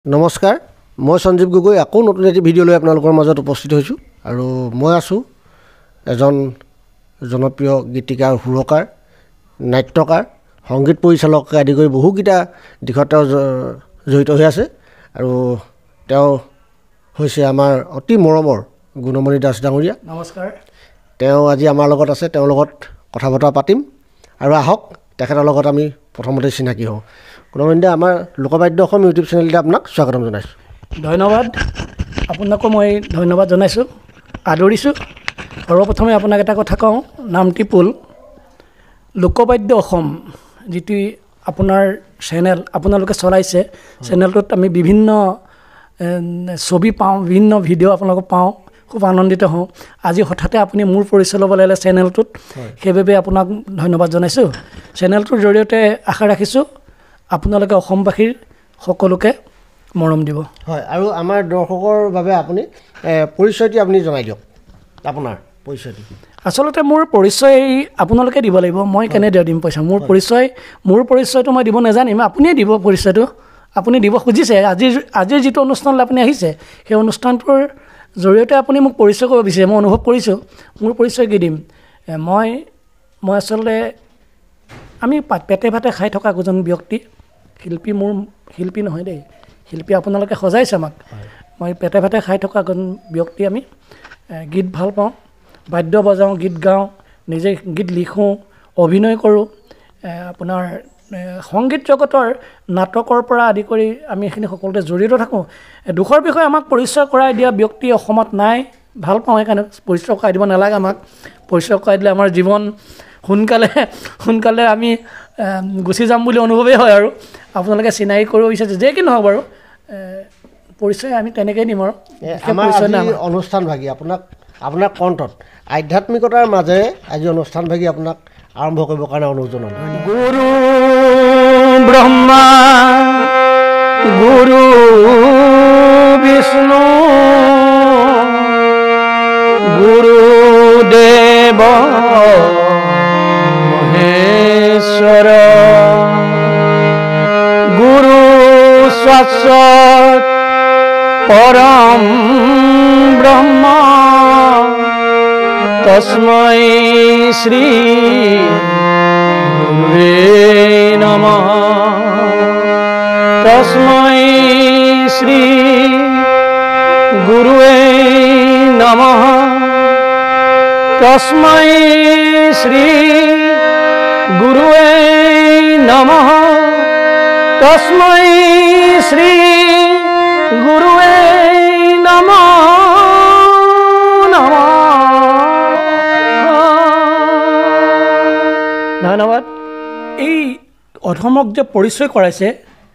নমস্কাৰ, মই সঞ্জীৱ গগৈ আকৌ নতুন এটি ভিডিঅ' লৈ আপোনালোকৰ মাজত উপস্থিত হৈছোঁ আৰু মই আছোঁ এজন জনপ্ৰিয় গীতিকাৰ, সুৰকাৰ, নাট্যকাৰ, সংগীত পৰিচালককে আদি কৰি বহুকেইটা দিশত তেওঁ জড়িত হৈ আছে আৰু তেওঁ হৈছে আমাৰ অতি মৰমৰ গুণমণি দাস ডাঙৰীয়া। নমস্কাৰ। তেওঁ আজি আমাৰ লগত আছে, তেওঁৰ লগত কথা বতৰা পাতিম আৰু আহক তেখেতৰ লগত আমি প্ৰথমতে চিনাকি হওঁ। গুণমণি দা, আমাৰ লোকবাদ্য অসম ইউটিউব চেনেলতে আপোনাক স্বাগতম জনাইছোঁ। ধন্যবাদ, আপোনাকো মই ধন্যবাদ জনাইছোঁ, আদৰিছোঁ। সৰ্বপ্ৰথমে আপোনাক এটা কথা কওঁ, নামটি পুল লোকবাদ্য অসম যিটো আপোনাৰ চেনেল আপোনালোকে চলাইছে, চেনেলটোত আমি বিভিন্ন ছবি পাওঁ, বিভিন্ন ভিডিঅ' আপোনালোকক পাওঁ, খুব আনন্দিত হওঁ। আজি হঠাতে আপুনি মোৰ পৰিচয় ল'ব লাগিলে চেনেলটোত, সেইবাবে আপোনাক ধন্যবাদ জনাইছোঁ। চেনেলটোৰ জৰিয়তে আশা ৰাখিছোঁ আপোনালোকে অসমবাসীৰ সকলোকে মৰম দিব। হয়, আৰু আমাৰ দৰ্শকৰ বাবে আপুনি পৰিচয়টি আপুনি জনাই দিয়ক, আপোনাৰ পৰিচয়টো। আচলতে মোৰ পৰিচয় আপোনালোকে দিব লাগিব, মই কেনেদৰে দিম পইচা। মোৰ পৰিচয়টো মই দিব নাজানিম, আপুনিয়ে দিব পৰিচয়টো। আপুনি দিব খুজিছে, আজিৰ যিটো অনুষ্ঠানলৈ আপুনি আহিছে, সেই অনুষ্ঠানটোৰ জৰিয়তে আপুনি মোক পৰিচয় কৰিব বিচাৰে। মই অনুভৱ কৰিছোঁ, মোৰ পৰিচয় কি দিম। মই আচলতে আমি পেটে ভাতে খাই থকা এজন ব্যক্তি, শিল্পী। মোৰ শিল্পী নহয় দেই, শিল্পী আপোনালোকে সজাইছে আমাক। মই পেটে ভাতে খাই থকা এজন ব্যক্তি। আমি গীত ভাল পাওঁ, বাদ্য বজাওঁ, গীত গাওঁ, নিজে গীত লিখোঁ, অভিনয় কৰোঁ। আপোনাৰ সংগীত জগতৰ নাটকৰ পৰা আদি কৰি আমি এইখিনি সকলোতে জড়িত থাকোঁ। দুখৰ বিষয়ে আমাক পৰিচয় কৰাই দিয়া ব্যক্তি অসমত নাই। ভাল পাওঁ, সেইকাৰণে পৰিচয় কৰাই দিব নালাগে আমাক। পৰিচয় কৰাই দিলে আমাৰ জীৱন সোনকালে আমি গুচি যাম বুলি অনুভৱেই হয়। আৰু আপোনালোকে চিনাকি কৰিব বিচাৰিছে যে কি নহওক বাৰু, পৰিচয় আমি তেনেকৈয়ে দিম। আৰু অনুষ্ঠানভাগী আপোনাৰ কণ্ঠত আধ্যাত্মিকতাৰ মাজেৰে আজি অনুষ্ঠানভাগী আপোনাক আৰম্ভ কৰিবৰ কাৰণে অনুৰোধ জনালোঁ। গুৰু ব্ৰহ্মা গুৰু বিষ্ণু গুৰুদেৱ মহেশ্বৰ গুৰু শাশ্বত পৰম ব্ৰহ্ম তস্मै শ্ৰী গুৰুৱে নমঃ তস্मै শ্ৰী গুৰুৱে নমঃ তস্मै শ্ৰী গুৰুৱে নমঃ তস্मै শ্ৰী গুৰুৱে নমঃ নমঃ। ধন্যবাদ। এই অধমক যে পৰিচয় কৰাইছে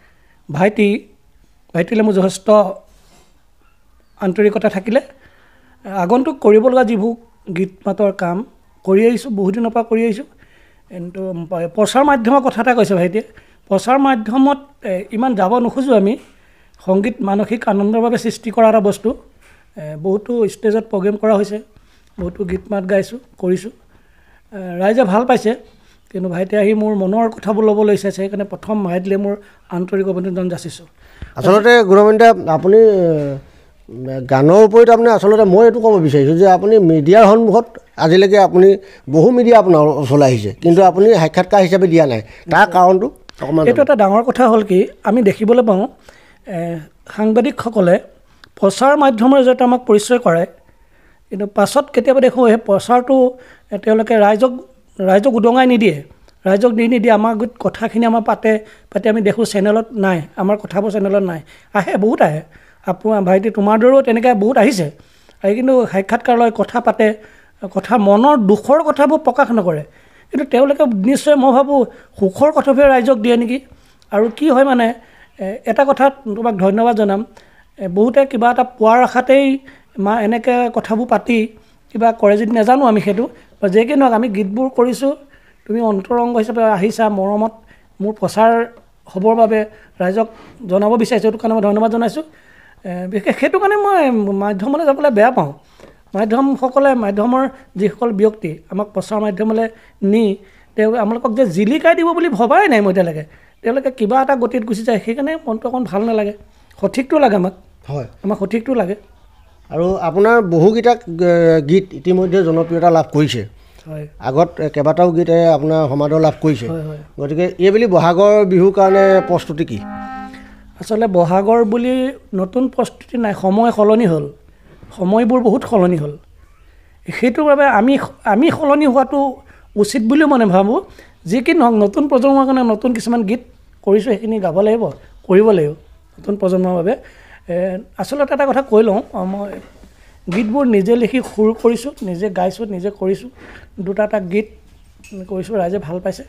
ভাইটিলৈ মোৰ যথেষ্ট আন্তৰিকতা থাকিলে। আগন্তুক কৰিব লগা যিবোৰ গীত মাতৰ কাম কৰি আহিছোঁ, বহুত দিনৰ পৰা কৰি আহিছোঁ। কিন্তু প্ৰচাৰ মাধ্যমৰ কথা এটা কৈছে ভাইটিয়ে। প্ৰচাৰ মাধ্যমত ইমান যাব নোখোজোঁ আমি। সংগীত মানসিক আনন্দৰ বাবে সৃষ্টি কৰা এটা বস্তু। বহুতো ষ্টেজত প্ৰগ্ৰেম কৰা হৈছে, বহুতো গীত মাত গাইছোঁ, কৰিছোঁ, ৰাইজে ভাল পাইছে। কিন্তু ভাইটিয়ে আহি মোৰ মনৰ কথাবোৰ ল'ব লৈছে, সেইকাৰণে প্ৰথম ভাইটিলৈ মোৰ আন্তৰিক অভিনন্দন যাচিছোঁ। আচলতে গুণমণি দা, আপুনি গানৰ ওপৰত আচলতে মই এইটো ক'ব বিচাৰিছোঁ যে আপুনি মিডিয়াৰ সন্মুখত আজিলৈকে আপুনি বহু মিডিয়া আপোনাৰ ওচৰলৈ আহিছে, কিন্তু আপুনি সাক্ষাৎকাৰ হিচাপে দিয়া নাই। তাৰ কাৰণটো অকণমান। এইটো এটা ডাঙৰ কথা হ'ল কি, আমি দেখিবলৈ পাওঁ সাংবাদিকসকলে প্ৰচাৰ মাধ্যমৰ জৰিয়তে আমাক পৰিচয় কৰায়, কিন্তু পাছত কেতিয়াবা দেখোঁ সেই প্ৰচাৰটো তেওঁলোকে ৰাইজক উদঙাই নিদিয়ে, ৰাইজক নিদিয়ে। আমাৰ কথাখিনি আমাৰ পাতে আমি দেখোঁ চেনেলত নাই, আমাৰ কথাবোৰ চেনেলত নাই। আহে, বহুত আহে। ভাইটি তোমাৰ দৰেও তেনেকৈ বহুত আহিছে, আহি কিন্তু সাক্ষাৎকাৰ লয়, কথা পাতে, মনৰ দুখৰ কথাবোৰ প্ৰকাশ নকৰে। কিন্তু তেওঁলোকে নিশ্চয় মই ভাবোঁ সুখৰ কথাবোৰ ৰাইজক দিয়ে নেকি। আৰু কি হয় মানে, এটা কথাত তোমাক ধন্যবাদ জনাম, বহুতে কিবা এটা পোৱাৰ আশাতেই এনেকৈ কথাবোৰ পাতি কিবা কৰে যদি নাজানো আমি, সেইটো যে কি নহওক আমি গীতবোৰ কৰিছোঁ, তুমি অন্তৰংগ হিচাপে আহিছা, মৰমত মোৰ প্ৰচাৰ হ'বৰ বাবে ৰাইজক জনাব বিচাৰিছোঁ, সেইটো কাৰণে মই ধন্যবাদ জনাইছোঁ। বিশেষ সেইটো কাৰণে মই মাধ্যমলৈ যাবলৈ বেয়া পাওঁ। মাধ্যমৰ যিসকল ব্যক্তি আমাক প্ৰচাৰ মাধ্যমলৈ নি আমালোকক যে জিলিকাই দিব বুলি ভবাই নাই মই এতিয়ালৈকে। তেওঁলোকে কিবা এটা গতিত গুচি যায়, সেইকাৰণে মনটো অকণ ভাল নালাগে। সঠিকটো লাগে আমাক হয় সঠিকটো লাগে আৰু আপোনাৰ বহুকেইটা গীত ইতিমধ্যে জনপ্ৰিয়তা লাভ কৰিছে হয় আগত কেইবাটাও গীতে আপোনাৰ সমাদৰ লাভ কৰিছে হয় হয় গতিকে এইবুলি বহাগৰ বিহুৰ কাৰণে প্ৰস্তুতি কি আচলতে বহাগৰ বুলি নতুন প্ৰস্তুতি নাই সময় সলনি হ'ল সময়বোৰ বহুত সলনি হ'ল সেইটোৰ বাবে আমি সলনি হোৱাটো উচিত বুলিও মই নাভাবোঁ যি কি নহওক নতুন প্ৰজন্মৰ কাৰণে নতুন কিছুমান গীত কৰিছোঁ সেইখিনি গাব লাগিব কৰিব লাগিব নতুন প্ৰজন্মৰ বাবে আচলতে এটা কথা কৈ লওঁ মই গীতবোৰ নিজে লিখি সুৰ কৰিছোঁ নিজে গাইছোঁ নিজে কৰিছোঁ দুটা গীত কৰিছোঁ ৰাইজে ভাল পাইছে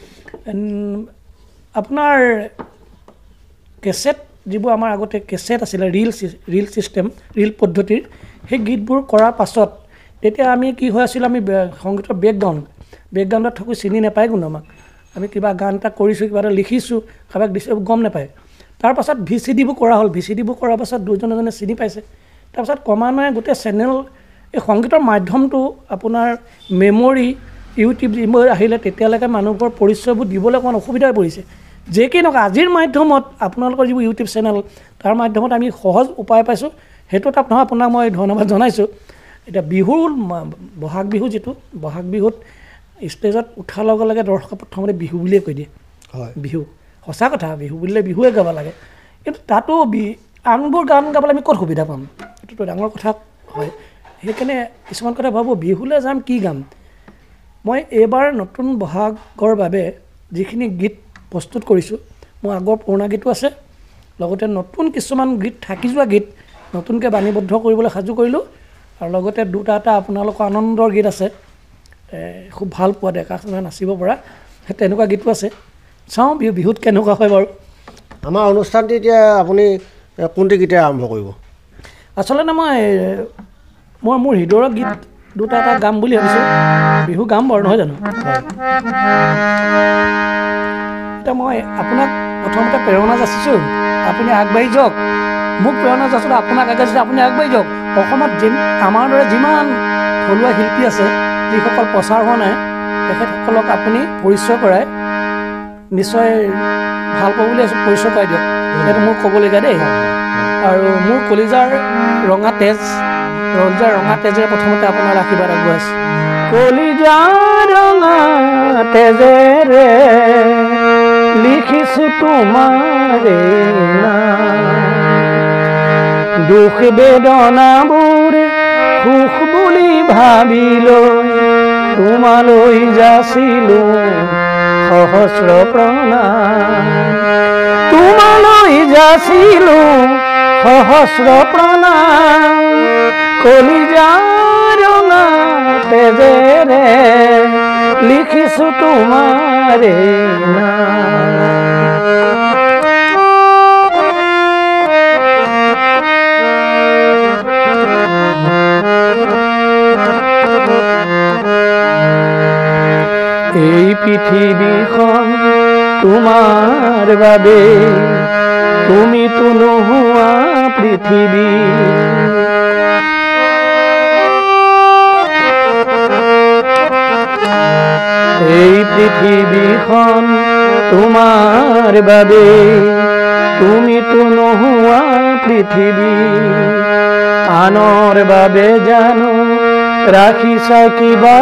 আপোনাৰ কেছেট যিবোৰ আমাৰ আগতে কেছেট আছিলে ৰিল ছিষ্টেম ৰিল পদ্ধতিৰ সেই গীতবোৰ কৰাৰ পাছত তেতিয়া আমি কি হৈ আছিলোঁ আমি সংগীতৰ বেকগ্ৰাউণ্ডত থাকোঁ চিনি নাপায় কোনো আমাক আমি কিবা গান এটা কৰিছোঁ কিবা এটা লিখিছোঁ কাৰোবাক দিছোঁ গম নাপায় তাৰপাছত VCDবোৰ কৰা হ'ল VCDবোৰ কৰাৰ পাছত দুজন এজনে চিনি পাইছে তাৰপাছত ক্ৰমান্বয়ে গোটেই চেনেল এই সংগীতৰ মাধ্যমটো আপোনাৰ মেমৰি ইউটিউব যিবোৰ আহিলে তেতিয়ালৈকে মানুহবোৰৰ পৰিচয়বোৰ দিবলৈ অকণমান অসুবিধা হৈ পৰিছে যে কি নহওক আজিৰ মাধ্যমত আপোনালোকৰ যিবোৰ ইউটিউব চেনেল তাৰ মাধ্যমত আমি সহজ উপায় পাইছোঁ সেইটো আপোনাক মই ধন্যবাদ জনাইছোঁ এতিয়া বিহুৰ বহাগ বিহু যিটো বহাগ বিহুত ষ্টেজত উঠাৰ লগে লগে দৰ্শকে প্ৰথমতে বিহু বুলিয়ে কৈ দিয়ে হয় বিহু সঁচা কথা বিহু বুলিলে বিহুৱে গাব লাগে কিন্তু তাতো আনবোৰ গান গাবলৈ আমি ক'ত সুবিধা পাম এইটোতো ডাঙৰ কথা হয় সেইকাৰণে কিছুমান কথা ভাবোঁ বিহুলৈ যাম কি গাম মই এইবাৰ নতুন বহাগৰ বাবে যিখিনি গীত প্ৰস্তুত কৰিছোঁ মোৰ আগৰ পুৰণা গীতো আছে লগতে নতুন কিছুমান গীত থাকি যোৱা গীত নতুনকৈ বাণীবদ্ধ কৰিবলৈ সাজু কৰিলোঁ আৰু লগতে দুটা আপোনালোকৰ আনন্দৰ গীত আছে খুব ভাল পোৱা ডেকা চামে নাচিব পৰা সেই তেনেকুৱা গীতো আছে চাওঁ বিহুত কেনেকুৱা হয় বাৰু আমাৰ অনুষ্ঠানটি এতিয়া আপুনি কোনটো গীতে আৰম্ভ কৰিব আচলতে মই মোৰ হৃদয়ৰ গীত দুটা গাম বুলি ভাবিছোঁ বিহু গাম বাৰু নহয় জানো এতিয়া মই আপোনাক প্ৰথমতে প্ৰেৰণা যাচিছোঁ আপুনি আগবাঢ়ি যাওক মোক প্ৰেৰণা যাচিছোঁ আপোনাক আগবাঢ়িছোঁ আপুনি আগবাঢ়ি যাওক অসমত আমাৰ দৰে যিমান থলুৱা শিল্পী আছে যিসকল প্ৰচাৰ হোৱা নাই তেখেতসকলক আপুনি পৰিচয় কৰাই নিশ্চয় ভাল পাব বুলি আছোঁ পৰিচয় কৰাই দিয়ক সেইটো মোৰ ক'বলগীয়া দেই আৰু মোৰ কলিজাৰ ৰঙা তেজেৰে প্ৰথমতে আপোনাৰ আশীৰ্বাদ আগবঢ়াইছোঁ কলিজাৰ ৰঙা তেজেৰে লিখিছোঁ তোমাৰে দুখ বেদনাবোৰ সুখ বুলি ভাবিলৈ তোমালৈ যাচিলোঁ সহস্ৰ প্ৰণাম তোমালৈ যাচিলোঁ সহস্ৰ প্ৰণাম কলিজাৰ ৰঙা তেজেৰে লিখিছোঁ তোমাৰে এই পৃথিৱীখন তোমাৰ বাবে তুমিতো নোহোৱা পৃথিৱী এই পৃথিৱীখন তোমাৰ বাবে তুমিতো নোহোৱা পৃথিৱী আনৰ বাবে জানো ৰাখিছা কিবা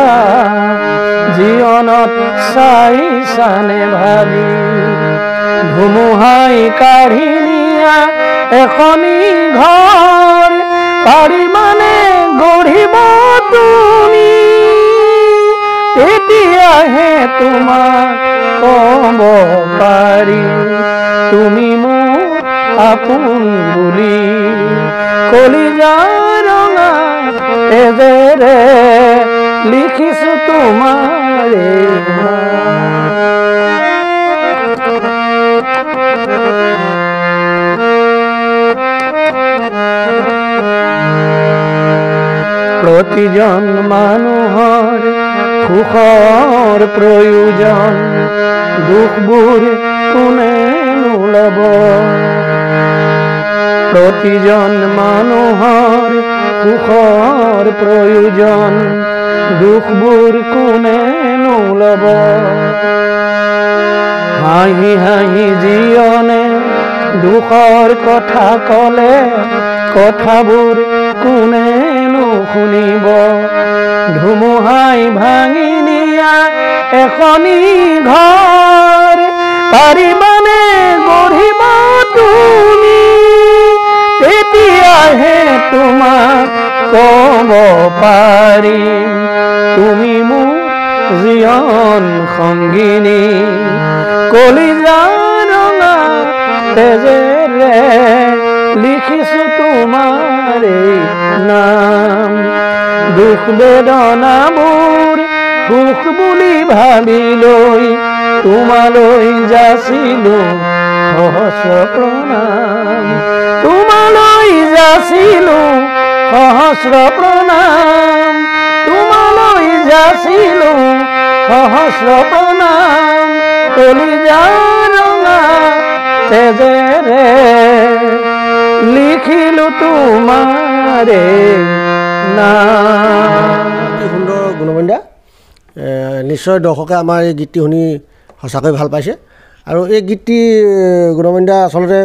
জীৱনত চাইছানে ভাবি ধুমুহাই কাঢ়ি নিয়া এখনি ঘৰ পাৰিবানে গঢ়িব তুমি তেতিয়াহে তোমাক ক'ব পাৰি তুমি মোক আপোন বুলি কলিজাৰ ৰঙা তেজেৰে লিখিছোঁ তোমাৰে প্ৰতিজন মানুহৰ সুখৰ প্ৰয়োজন দুখবোৰ কোনে নোলাব প্ৰতিজন মানুহৰ সুখৰ প্ৰয়োজন দুখবোৰ কোনে নোলাব হাঁহি হাঁহি জীৱনে দুখৰ কথা ক'লে কথাবোৰ কোনেনো শুনিব ধুমুহাই ভাঙি নিয়া এখনি ঘৰ পাৰিবানে গঢ়িব তুমি তেতিয়াহে তোমাক ক'ব পাৰিম তুমি মোৰ জীৱন সংগিনী কলিজা ৰঙা তেজেৰে লিখিছো তোমাৰ নাম দুখ বেদনাবোৰ সুখ বুলি ভাবি লৈ তোমালৈ যাচিলো সহস্ৰ প্ৰণাম তোমালৈ যাচিলো সহস্ৰ প্ৰণাম তোমালৈ যাচিলো সহস্ৰ প্ৰণাম কলিজা ৰঙা তেজেৰে লিখিলো তোমাৰে নাম। অতি সুন্দৰ গুণবন্ধা নিশ্চয় দৰ্শকে আমাৰ এই গীতটি শুনি সঁচাকৈ ভাল পাইছে আৰু এই গীতটি গুণবন্ধা আচলতে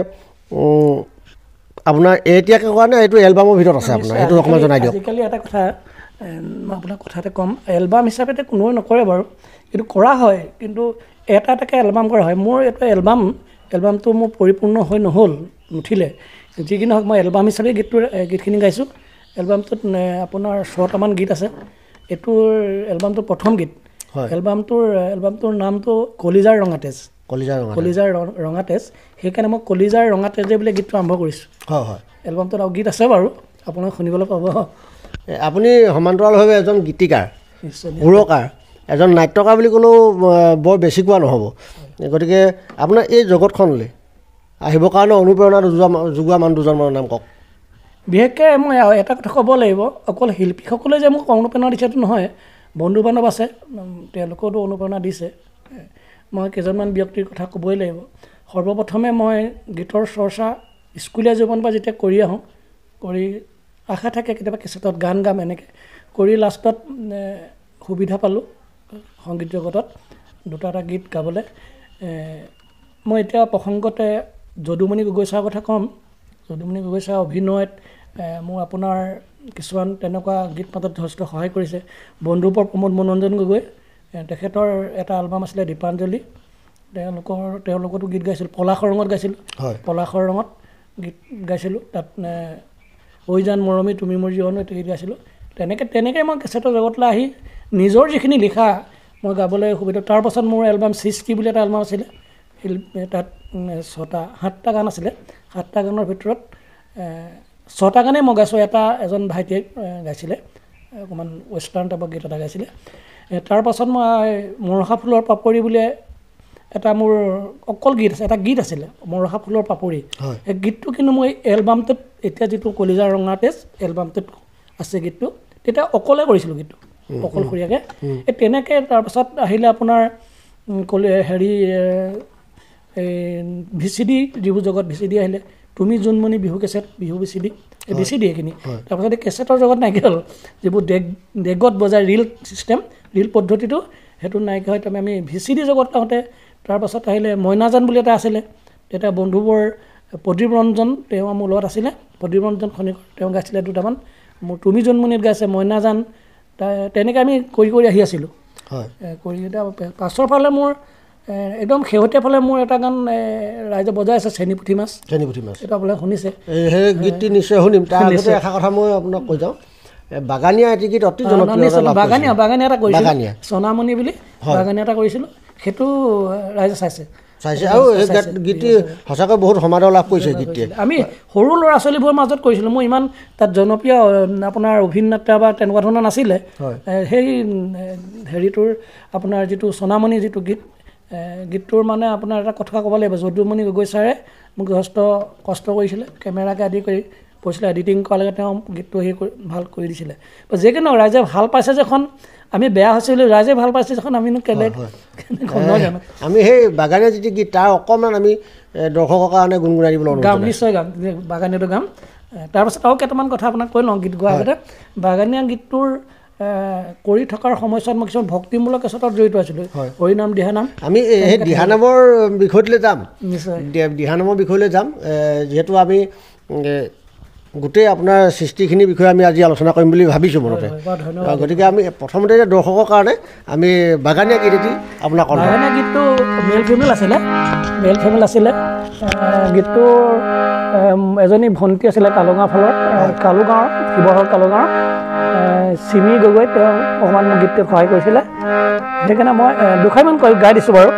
আপোনাৰ এতিয়াকৈ কোৱা নে এইটো এলবামৰ ভিতৰত আছে আপোনাৰ এইটো অকণমান জনাই দিয়ক। আজিকালি এটা কথা মই আপোনাক কথা এটা ক'ম এলবাম হিচাপে কোনোৱে নকৰে বাৰু কিন্তু কৰা হয় কিন্তু এটা এটাকৈ এলবাম কৰা হয় মোৰ এইটো এলবামটো মোৰ পৰিপূৰ্ণ হৈ নুঠিলে যিখিনি হওক মই এলবাম হিচাপে গীতখিনি গাইছোঁ এলবামটোত আপোনাৰ 6টামান গীত আছে এইটোৰ এলবামটোৰ প্ৰথম গীত এলবামটোৰ নামটো কলিজাৰ ৰঙা তেজ কলিজাৰ ৰঙা তেজ সেইকাৰণে মই কলিজাৰ ৰঙা তেজে বুলি গীতটো আৰম্ভ কৰিছোঁ হয় হয় এলবামটোত আৰু গীত আছে বাৰু আপোনাক শুনিবলৈ পাব আপুনি সমান্তৰালভাৱে এজন গীতিকাৰ সুৰকাৰ এজন নাট্যকাৰ বুলি ক'লেও বৰ বেছি কোৱা নহ'ব গতিকে আপোনাৰ এই জগতখনলৈ আহিবৰ কাৰণে অনুপ্ৰেৰণা যোগোৱা মানুহ দুজনমানৰ নাম কওক। বিশেষকৈ মই এটা কথা ক'ব লাগিব অকল শিল্পীসকলে যে মোক অনুপ্ৰেৰণা দিছেতো নহয় বন্ধু বান্ধৱ আছে তেওঁলোকেওতো অনুপ্ৰেৰণা দিছে মই কেইজনমান ব্যক্তিৰ কথা ক'বই লাগিব সৰ্বপ্ৰথমে মই গীতৰ চৰ্চা স্কুলীয়া জীৱনৰ পৰা যেতিয়া কৰি আহোঁ কৰি আশা থাকে কেতিয়াবা কেছেটত গান গাম এনেকৈ কৰি লাষ্টত সুবিধা পালোঁ সংগীত জগতত দুটা এটা গীত গাবলৈ মই এতিয়া প্ৰসংগতে যদুমণি গগৈ ছাৰৰ কথা ক'ম যদুমণি গগৈ ছাৰৰ অভিনয়ত মোৰ আপোনাৰ কিছুমান তেনেকুৱা গীত মাতত যথেষ্ট সহায় কৰিছে বন্ধুবৰ প্ৰমোদ মনোৰঞ্জন গগৈ তেখেতৰ এটা এলবাম আছিলে দীপাঞ্জলি তেওঁৰ লগতো গীত গাইছিলোঁ পলাশৰ ৰঙত গাইছিলোঁ পলাশৰ ৰঙত গীত গাইছিলোঁ তাত ঐ জান মৰমী তুমি মোৰ জীৱন এইটো গীত গাইছিলোঁ তেনেকৈ মই কেছেটৰ জগতলৈ আহি নিজৰ যিখিনি লিখা মই গাবলৈ সুবিধা তাৰপাছত মোৰ এলবাম সৃষ্টি বুলি এটা এলবাম আছিলে তাত 7টা গান আছিলে 7টা গানৰ ভিতৰত 6টা গানেই মই গাইছোঁ এজন ভাইটিয়ে গাইছিলে অকণমান ৱেষ্টাৰ্ণ টাইপৰ গীত এটা গাইছিলে তাৰপাছত মই মৰহা ফুলৰ পাপৰি বুলি এটা মোৰ অকল গীত আছে এটা গীত আছিলে মৰহা ফুলৰ পাপৰি এই গীতটো কিন্তু মই এলবামটোত এতিয়া যিটো কলিজাৰ ৰঙা তেজ এলবামটোত আছে গীতটো তেতিয়া অকলে কৰিছিলোঁ গীতটো অকলশৰীয়াকৈ এই তেনেকৈ তাৰপাছত আহিলে আপোনাৰ হেৰি এই VCD যিবোৰ জগত VCD আহিলে তুমি জোনমণি বিহু কেছেট বিহু VCD এই VCD এইখিনি তাৰপাছত এই কেছেটৰ জগত নাইকিয়া হ'ল যিবোৰ ডেগত বজায় ৰিল চিষ্টেম ৰিল পদ্ধতিটো সেইটো নাইকিয়া হয় আমি VCD জগত আহোঁতে তাৰপাছত আহিলে মইনাজান বুলি এটা আছিলে তেতিয়া বন্ধুবোৰ প্ৰদীপ ৰঞ্জন তেওঁ মোৰ লগত আছিলে প্ৰদীপ ৰঞ্জন খনিকৰ তেওঁ গাইছিলে দুটামান মোৰ তুমি জোনমণিত গাইছে মইনাজান তেনেকৈ আমি কৰি আহি আছিলোঁ কৰি এতিয়া পাছৰ ফালে মোৰ একদম শেহতীয়া ফালে মোৰ এটা গান ৰাইজে বজাই আছে চেনী পুঠি মাছ এইটো আপোনালোকে শুনিছে সেই গীতটি নিশ্চয় শুনিম তাৰ আগতে এষাৰ কথা মই আপোনাক কৈ যাওঁ বাগানীয়া এটি গীত অতি জনপ্ৰিয় বাগানীয়া এটা কৰিছিলোঁ সোণামণি বুলি বাগানীয়া এটা কৰিছিলোঁ সেইটো ৰাইজে চাইছে আৰু এই গীতটি সঁচাকৈ বহুত সমাদৰ লাভ কৰিছে গীতটিয়ে আমি সৰু ল'ৰা ছোৱালীবোৰৰ মাজত কৰিছিলোঁ মোৰ ইমান তাত জনপ্ৰিয় আপোনাৰ অভিনেতা বা তেনেকুৱা ধৰণৰ নাছিলে সেই হেৰিটোৰ আপোনাৰ যিটো সোণামণি যিটো গীতটোৰ মানে আপোনাৰ এটা কথা ক'ব লাগিব যদুমণি গগৈ ছাৰে মোক যথেষ্ট কষ্ট কৰিছিলে কেমেৰাকে আদি কৰি কৈছিলে এডিটিং কৰালৈকে তেওঁ গীতটো ভাল কৰি দিছিলে যিকি নহওক ৰাইজে ভাল পাইছে যেখন আমি বেয়া হৈছিলোঁ ৰাইজে ভাল পাইছে যেখন আমিনো আমি সেই বাগানীয়া যিটো গীত তাৰ অকণমান আমি দৰ্শকৰ কাৰণে গুণগুণাই দিবলৈ গাম নিশ্চয় গাম বাগানীয়াটো গাম তাৰপাছত আৰু কেইটামান কথা আপোনাক কৈ লওঁ গীত গোৱাৰ আগতে বাগানীয়া গীতটোৰ কৰি থকাৰ সময়ছোৱাত মই কিছুমান ভক্তিমূলক কেছতত জড়িত আছিলোঁ হৰিনাম দিহানাম আমি সেই দিহানামৰ বিষয়টোলৈ যাম নিশ্চয় দিহানামৰ বিষয়লৈ যাম যিহেতু আমি গোটেই আপোনাৰ সৃষ্টিখিনিৰ বিষয়ে আমি আজি আলোচনা কৰিম বুলি ভাবিছোঁ মনতে গতিকে আমি প্ৰথমতে দৰ্শকৰ কাৰণে আমি বাগানীয়া গীত এটি আপোনাক বাগানীয়া গীতটো মেল ফিমেল আছিলে গীতটোৰ এজনী ভণ্টি আছিলে কালুগাঁও ফালৰ কালুগাঁৱৰ শিৱসাগৰ কালুগাঁৱৰ চিমি গগৈ তেওঁ অকণমান মোক গীতটোত সহায় কৰিছিলে সেইকাৰণে মই দুখাইমান গাই দিছোঁ বাৰু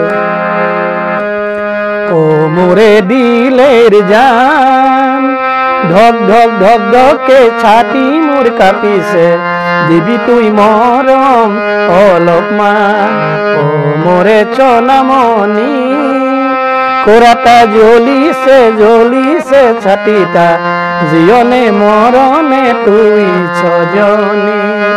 অ' মোৰে দিলেৰ জান ঢক ঢক ঢক ঢকে ছাতি মোৰ কাঁপিছে দিবি তুই মৰম অলপমান অ' মোৰে চনামণি কোৰাটা জ্বলিছে ছাতিটা জীয়নে মৰণে তুই ছজনী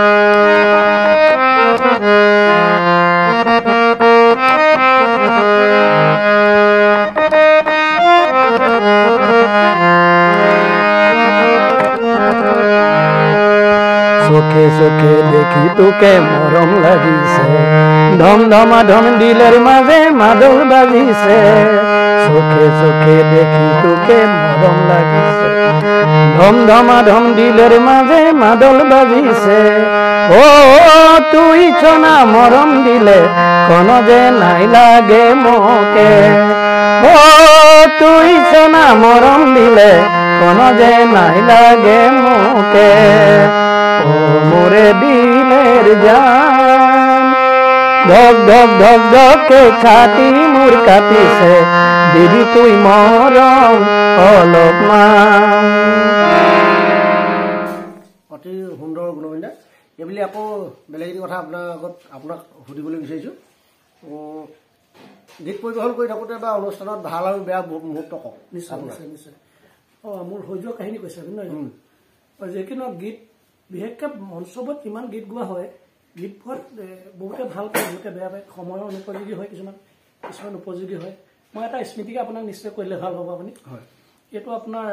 চোখে চোখে দেখি তোকে মৰম লাগিছে ধম ধমা ধম দিলেৰ মাজে মাদল বাজিছে চোখে চোখে দেখি তোকে মৰম লাগিছে ধম ধমা ধম দিলেৰ মাজে মাদল বাজিছে অ' তুই চনা মৰম দিলে কোন যে নাই লাগে মোকে অ' তুই চনা মৰম দিলে কোন যে নাই লাগে মোকে অ' মোরে দিলের জান ধক ধক ধক ধকে ছাতি মোর কাঁপিছে দিবি তুই মৰম অলপমান অতি সুন্দৰ গুণবিন্দা এইবুলি আকৌ বেলেগ এটি কথা আপোনাক সুধিবলৈ বিচাৰিছোঁ গীত পৰিৱেশন কৰি থাকোঁতে বা অনুষ্ঠানত ভাল আৰু বেয়া মুহূৰ্ত কওক নিশ্চয় মোৰ হৈ যোৱা কাহিনী কৈছে যিকোনো গীত বিশেষকৈ মঞ্চবোৰত ইমান গীত গোৱা হয় গীত গোৱাত বহুতে ভাল পায় বহুতে বেয়া পায় সময়ৰ অনুপযোগী হয় কিছুমান উপযোগী হয় মই এটা স্মৃতিকে আপোনাক নিশ্চয় কৰিলে ভাল পাব আপুনি এইটো আপোনাৰ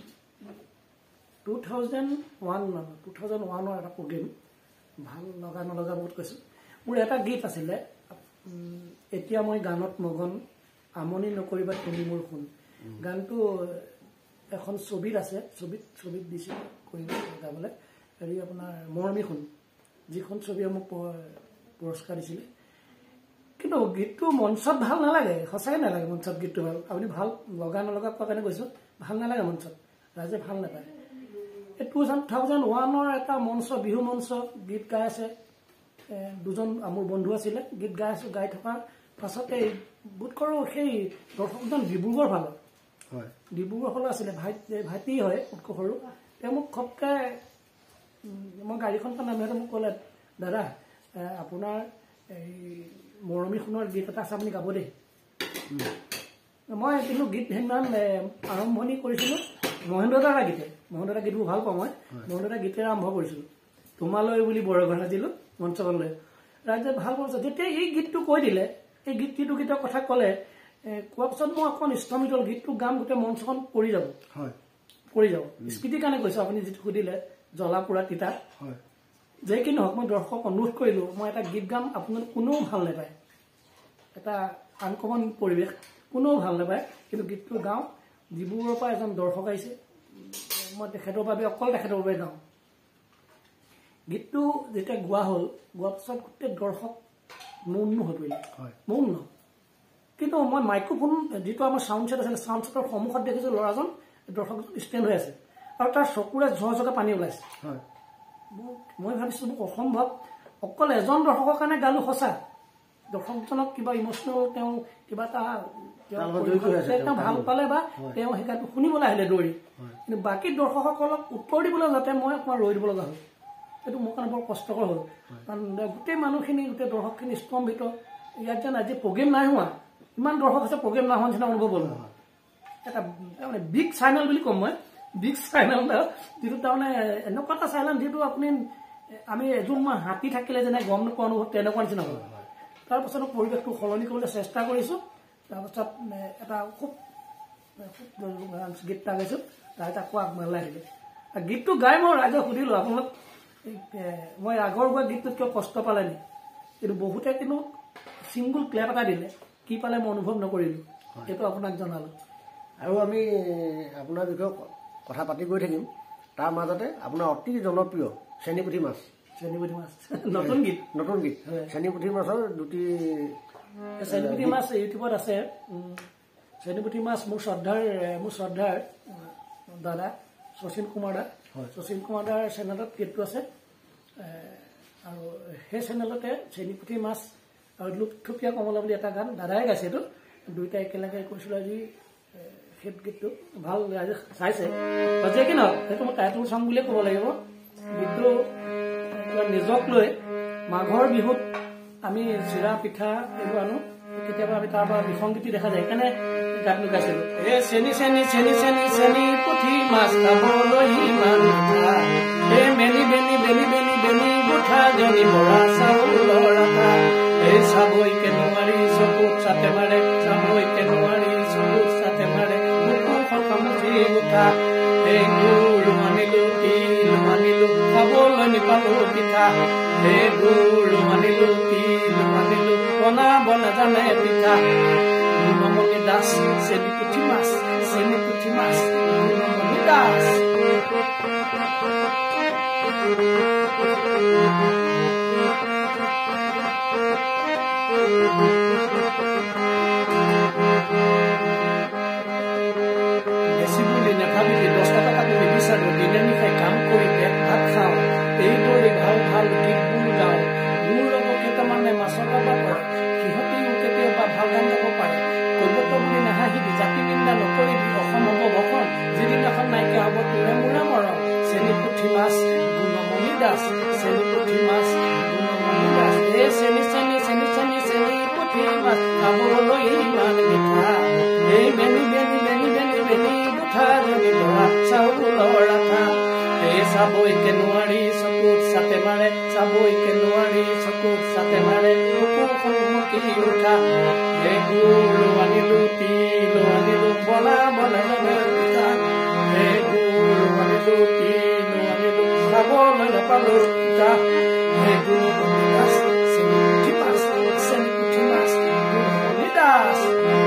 2001ৰ এটা প্ৰগ্ৰেম ভাল লগা নলগা বহুত কৈছোঁ মোৰ এটা গীত আছিলে এতিয়া মই গানত মগন আমনি নকৰিবা তুমি মোৰ শুন গানটো এখন ছবিত আছে ছবিত দিছিল কৰিব গাবলৈ হেৰি আপোনাৰ মৰমী শুন যিখন ছবিয়ে মোক পুৰস্কাৰ দিছিলে কিন্তু গীতটো মঞ্চত ভাল নালাগে সঁচাকৈ নালাগে মঞ্চত গীতটো ভাল আপুনি ভাল লগা নলগা কোৱা কাৰণে কৈছোঁ ভাল নালাগে মঞ্চত ৰাইজে ভাল নাপায় এই 2001ৰ এটা মঞ্চ বিহু মঞ্চ গীত গাই আছে দুজন মোৰ বন্ধু আছিলে গীত গাই থকাৰ পাছতে বোধ কৰোঁ সেই দৰ্শকজন ডিব্ৰুগড় ফালৰ আছিলে ভাইটি হয় উৎকৰ্ষ সৰু তেওঁ মোক খপকৈ মই গাড়ীখন নামিহঁতে মোক ক'লে দাদা আপোনাৰ এই মৰমী শুনৰ গীত এটা আছে আপুনি গাব দেই মই কিন্তু গীত সেইদিনাখন আৰম্ভণি কৰিছিলোঁ মহেন্দ্ৰ দাৰ গীতবোৰ ভাল পাওঁ মই মহেন্দ্ৰ দাৰ গীতেৰে আৰম্ভ কৰিছিলোঁ তোমালৈ বুলি বৰগণ সাজিলোঁ মঞ্চখনলৈ ৰাইজে ভাল পাইছে যেতিয়া এই গীতটো কৈ দিলে এই যিটো গীতৰ কথা ক'লে কোৱাৰ পিছত মই অকণ স্তম্ভিত হ'ল গীতটো গাম গোটেই মঞ্চখন পৰি যাব স্মৃতিৰ কাৰণে কৈছোঁ আপুনি যিটো সুধিলে জ্বলা পোৰা তিতা যে কি নহওক মই দৰ্শকক অনুৰোধ কৰিলোঁ মই এটা গীত গাম আপোনালোক কোনেও ভাল নাপায় এটা আনকমন পৰিৱেশ কোনেও ভাল নাপায় কিন্তু গীতটো গাওঁ ডিব্ৰুগড়ৰ পৰা এজন দৰ্শক আহিছে মই অকল তেখেতৰ বাবে গাওঁ গীতটো যেতিয়া গোৱা হ'ল গোৱাৰ পিছত গোটেই দৰ্শক মৌন হৈ পৰিলে মৌন কিন্তু মই মাইক্ৰফোন যিটো আমাৰ চাউণ্ড ছেট আছিলে চাউণ্ড ছেটৰ সন্মুখত দেখিছোঁ ল'ৰাজন দৰ্শকজন ষ্টেণ্ড হৈ আছে আৰু তাৰ চকুৰে ঝৰঝৰকৈ পানী ওলাইছে মই ভাবিছোঁ মোক অসম্ভৱ অকল এজন দৰ্শকৰ কাৰণে গালোঁ সঁচা দৰ্শকজনক কিবা ইম'চনেল তেওঁ কিবা এটা তেওঁ ভাল পালে বা তেওঁ সেই গানটো শুনিবলৈ আহিলে দৌৰি কিন্তু বাকী দৰ্শকসকলক উত্তৰ দিবলৈ যাতে মই অকণমান ৰৈ দিব লগা হ'ল এইটো মোৰ কাৰণে বৰ কষ্টকৰ হ'ল কাৰণ গোটেই মানুহখিনি গোটেই দৰ্শকখিনি স্তম্ভিত ইয়াত যেন আজি প্ৰগ্ৰেম নাই হোৱা ইমান দৰ্শক আছে প্ৰগ্ৰেম নাই হোৱা নিচিনা অনুভৱ হ'ল এটা তাৰমানে বিগ চাইনেল বুলি ক'ম মই বিগ চাইনেল যিটো তাৰমানে এনেকুৱা এটা চাইনেল যিটো আপুনি আমি এজন হাতী থাকিলে যেনে গম নোপোৱা অনুভৱ তেনেকুৱা নিচিনা হ'ল তাৰপাছত পৰিৱেশটো সলনি কৰিবলৈ চেষ্টা কৰিছোঁ তাৰপাছত এটা খুব গীত এটা গাইছোঁ ৰাইজে আকৌ আগমালৈ আহিলে গীতটো গাই মই ৰাইজক সুধিলোঁ আপোনালোক মই আগৰ গোৱা গীতটোত কিয় কষ্ট পালে নি কিন্তু বহুতে কিন্তু ছিংগুল ক্লেপ এটা দিলে কি পালে মই অনুভৱ নকৰিলোঁ সেইটো আপোনাক জনালোঁ আৰু আমি আপোনাৰ বিষয়ে কথা পাতি গৈ থাকিম তাৰ মাজতে আপোনাৰ অতি জনপ্ৰিয় চেনিপুঠি মাছ নতুন গীত চেনিপুঠি মাছৰ দুটি চেনিপুঠি মাছ ইউটিউবত আছে চেনিপুঠি মাছ মোৰ শ্ৰদ্ধাৰ দাদা শচীন কুমাৰ দাৰ চেনেলত গীতটো আছে আৰু সেই চেনেলতে চেনিপুঠি মাছ আৰু লুপথুপীয়া কমলা বুলি এটা গান দাদাই গাইছে এইটো দুইটা একেলগে কৈছিলোঁ আজি সেই গীতটো ভাল ৰাইজে চাইছে যে কি নহওক সেইটো মই টাইটেল চং বুলিয়ে ক'ব লাগিব গীতটো নিজক লৈ মাঘৰ বিহুত আমি চিৰা পিঠা এইবোৰ আনো কেতিয়াবা আমি তাৰ পৰা বিসংগীতি দেখা যায় সেইকাৰণে গানটো গাইছিলোঁ চেনি চেনি চেনি চেনি চেনি পুঠি মাছ খাবলৈ ইমান মিঠা মেলি বেনি বেনি বেনি বেনি গোঠা জনি বৰা চাউলৰ আটা চাবইকে নোৱাৰি চকুত চাতে মাৰে চাবইকে নোৱাৰি চকুত চাতে মাৰে মুঠি গোঠা গুৰ মানিলো তিল মানিলো খাবলৈ নিপালো পিঠা গুৰ মানিলো তিল মানিলো বনাব নাজানে পিঠা গুণমণি দাস চেনিপুঠি মাছ গুণমণি দাস বেছি বুলি নাভাবিবি 10 টকা তুমি বিচাৰো দিনে নিশাই কাম কৰি পেট ভাত খাওঁ এইদৰে ভাল গীতবোৰ গাওঁ মোৰ লগত কেইটামানে মাছৰ কাবা কৰে সিহঁতেও কেতিয়াবা ভাল গান গাব পাৰে কৈবতো বুলি নাহাঁহিবি জাতি নিন্দা নকৰিবি অসম হ'ব ভখন যিদিনাখন নাইকিয়া হ'ব তোৰে মোৰে মৰম চেনিপুঠি মাছ গুণমণি দাস চেনিপুঠি মাছ গুণমণি দাস চেনি চেনি চেনি চেনি চেনিপুঠি মাছ খাবলৈ ইমান মিঠা বেনি বেনি বেনি বেনি বেনি গোঠা জনি বৰা চাউলৰ আটা চাবইকে নোৱাৰি চকুত চাতে মাৰে চাবইকে নোৱাৰি চকুত চাতে মাৰে বুকুখন মুকি উঠা গুৰ আনিলো তিল আনিলো বনাব নাজানে পিঠা গুৰ আনিলো তিল আনিলো খাবলৈ নাপালো পিঠা গুণমণি দাস চেনিপুঠি মাছ গুণমণি দাস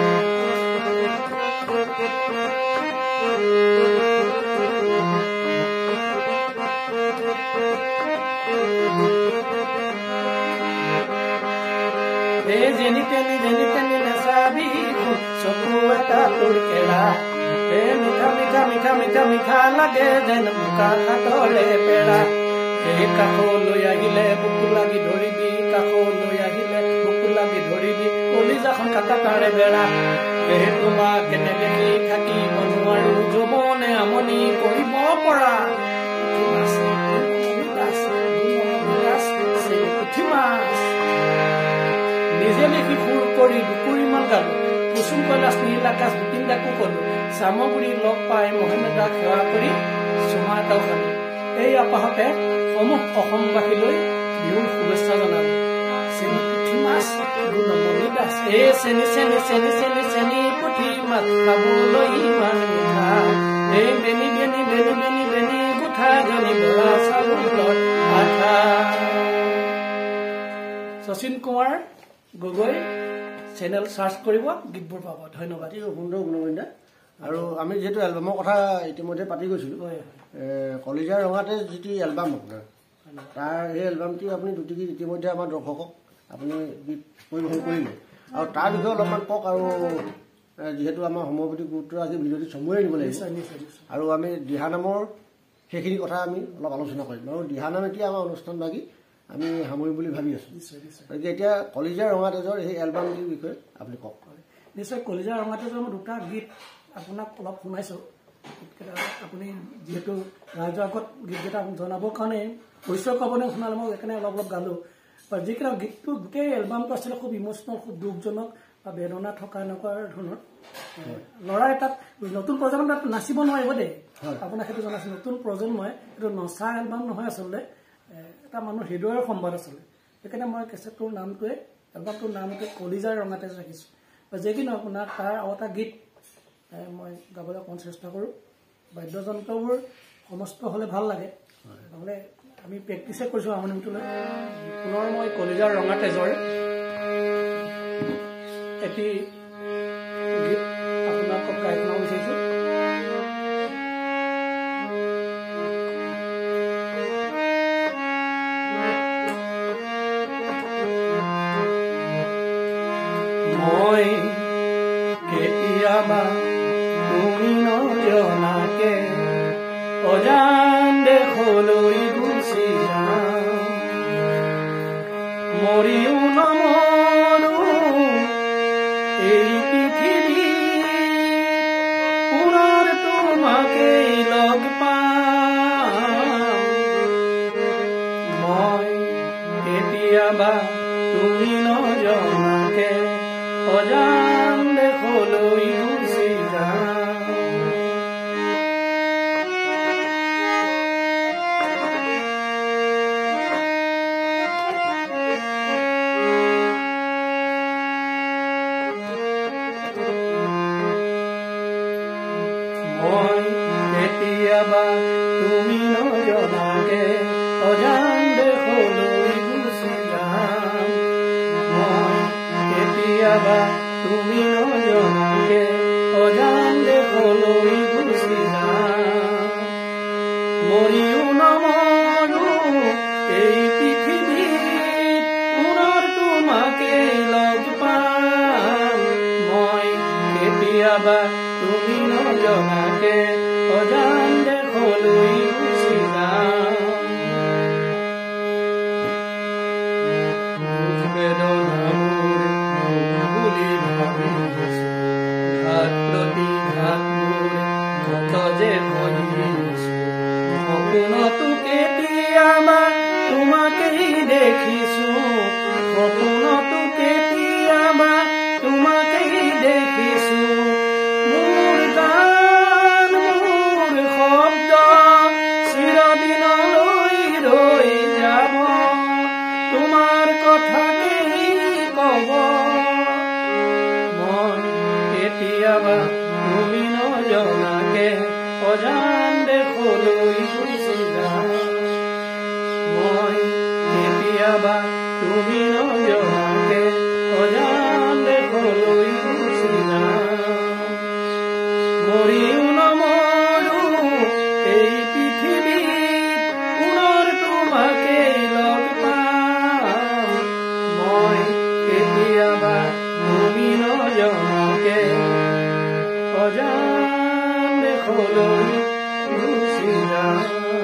যেনি তেনি নাচাবি চকু এটা তোৰ কেৰা মিঠা মিঠা মিঠা মিঠা মিঠা লাগে যেন বোকা খাটৰে পেৰা কাষলৈ আহিলে বুকু লাগি ধৰিবি কাষলৈ আহিলে বুকু লাগি ধৰিবি কলিজাখন কাটা তাৰে বেৰা তোমাক কেনে দেখি থাকিব নোৱাৰো যৌৱনে আমনি কৰিব পৰা নিজে দেখি সুৰ কৰি দুকুৰিমান গালো কুসুম কৈলাশ নীল আকাশ বিপিন্দাকো কলো চামগুৰি লগ পাই মহেন্দ্ৰদাক সেৱা কৰি চুমা এটাও খালো এই আপাহতে সমূহ অসমবাসীলৈ বিহুৰ শুভেচ্ছা জনালো চেনিপুঠি মাছ গুণমণি দাস চেনি চেনি চেনি চেনি চেনিপুঠি মাছ খাবলৈ ইমান মিঠা বেনি বেনি বেনি বেনি বেনি গোঠা জনি বৰা চাউলৰ আটা শচীন কুমাৰ গগৈ চেনেল চাৰ্চ কৰিব গীতবোৰ পাব ধন্যবাদ সুন্দৰ গুণমণি আৰু আমি যিহেতু এলবামৰ কথা ইতিমধ্যে পাতি গৈছিলোঁ কলিজাৰ ৰঙাতে যিটো এলবাম আপোনাৰ তাৰ সেই এলবামটি আপুনি দুটি গীত ইতিমধ্যে আমাৰ দৰ্শকক আপুনি গীত পৰিৱেশন কৰিলে আৰু তাৰ বিষয়ে অলপমান কওক আৰু যিহেতু আমাৰ সমবেতি গুৰুত্ব আজি ভিডিঅ'টি চমুৱাই দিব লাগিব আৰু আমি দিহানামৰ সেইখিনি কথা আমি অলপ আলোচনা কৰিম আৰু দিহানাম এতিয়া আমাৰ অনুষ্ঠান ভাগি আমি সামৰিম বুলি ভাবি আছোঁ গতিকে এতিয়া কলিজাৰ ৰঙাতেজৰ সেই এলবামটিৰ বিষয়ে আপুনি কওক নিশ্চয় কলিজাৰ ৰঙাতেজৰ মই দুটা গীত আপোনাক অলপ শুনাইছোঁ আপুনি যিহেতু ৰাইজৰ আগত গীতকেইটা জনাবৰ কাৰণে পৰিচয় ক'বলৈ শুনালে মই সেইকাৰণে অলপ গালোঁ যিকেইটা গীতটো গোটেই এলবামটো আছিলে খুব ইম'চনেল খুব দুখজনক বা বেদনা থকা এনেকুৱা ধৰণৰ ল'ৰা এটাত নতুন প্ৰজন্ম তাত নাচিব নোৱাৰিব দেই আপোনাক সেইটো জনাইছোঁ নতুন প্ৰজন্মই এইটো নচা এলবাম নহয় আচলতে এটা মানুহৰ হৃদয়ৰ সম্বাদ আছিলে সেইকাৰণে মই কেছেটটোৰ নামটোৱে এলবামটোৰ নামটোৱে কলিজাৰ ৰঙাতেজ ৰাখিছোঁ যি কি নহওক আপোনাক তাৰ আৰু এটা গীত মই গাবলৈ অকণ চেষ্টা কৰোঁ বাদ্যযন্ত্ৰবোৰ সমস্ত হ'লে ভাল লাগে নহ'লে আমি প্ৰেক্টিছে কৰিছোঁ হাৰমনিয়ামটো লৈ পুনৰ মই কলিজাৰ ৰঙা তেজৰে এটি গীত আপোনালোকক গাই শুনাব বিচাৰিছোঁ। মই কেতিয়াবা তুমি নজনাকে অজান দেশলৈ গুচি যাম, মৰিও নমৰো এই পৃথিৱী, পুনৰ তোমাকেই লগ পাম। মই কেতিয়াবা তুমি নজনাকে অজান দেশলৈ গুচি যাম। মই কেতিয়াবা তুমি নজনাকে অজান দেশলৈ গুচি যাম, মই কেতিয়াবা তুমি নজনাকে অজান দেশলৈ গুচি যাম, মৰিও নমৰো এই পৃথিৱীত, পুনৰ তোমাকেই লগ পাম। মই কেতিয়াবা তুমি নজনাকে অজান দেশলৈ গুচি যাম। বেদনাবোৰ বুলি ভাবিছো, ঘাত প্ৰতিঘাতবোৰ কত যে সহিছো, সপোনতো কেতিয়াবা তোমাকেই দেখিছো, সপোনতো কেতিয়াবা তোমাকেই দেখিছো। মোৰ গান মোৰ শব্দ চিৰদিনলৈ ৰৈ যাব, তোমাৰ কথাকেই কব। মই কেতিয়াবা তুমি নজনাকে অজান দেশলৈ গুচি যাম, মই কেতিয়াবা তুমি নজনাকে অজান দেশলৈ গুচি যাম, মৰিও নমৰো এই পৃথিৱীত, পুনৰ তোমাকেই লগ পাম। মই কেতিয়াবা তুমি নজনাকে অজান দেশলৈ গুচি যাম।